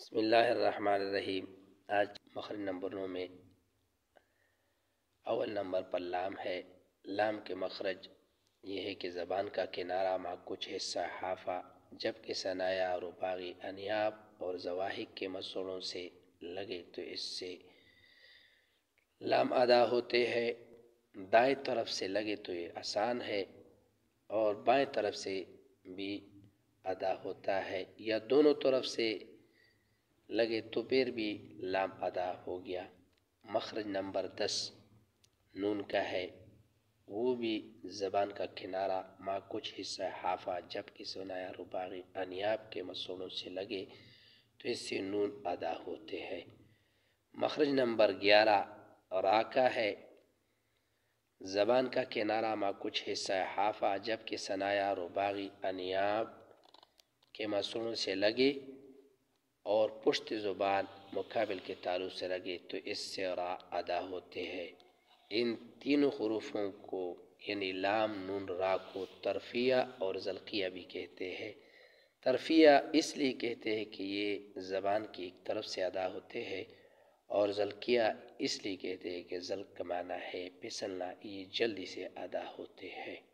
بسم اللہ الرحمن الرحیم۔ آج مخرج نمبر 9 میں اول نمبر پر لام ہے۔ لام کے مخرج یہ ہے کہ زبان کا کنارہ مع کچھ حصہ حافہ جبکہ ثنایا رباعی انیاب اور زواہق کے مسوڑوں سے لگے تو اس سے لام ادا ہوتے ہیں۔ دائیں طرف سے لگے تو یہ آسان ہے اور بائیں طرف سے بھی ادا ہوتا ہے، یا دونوں طرف سے لگے تو پھر بھی لام ادا ہو گیا۔ مخرج نمبر 10 نون کا ہے، وہ بھی زبان کا کنارہ مع کچھ حصہ حافہ جبکہ ثنایا رباعی انیاب کے مسوڑوں سے لگے تو اس سے نون ادا ہوتے ہیں۔ مخرج نمبر 11 را کا ہے، زبان کا کنارہ مع کچھ حصہ حافہ جبکہ ثنایا رباعی انیاب کے مسوڑوں سے لگے اور پشت زبان مقابل کے تعلق سے لگے تو اس سے را ادا ہوتے ہیں۔ ان تینوں حروفوں کو یعنی لام نون را کو طرفیہ اور زلقیہ بھی کہتے ہیں۔ طرفیہ اس لیے کہتے ہیں کہ یہ زبان کی ایک طرف سے ادا ہوتے ہیں، اور زلقیہ اس لیے کہتے ہیں کہ زلق کا معنی ہے پھسلنا، یہ جلدی سے ادا ہوتے ہیں۔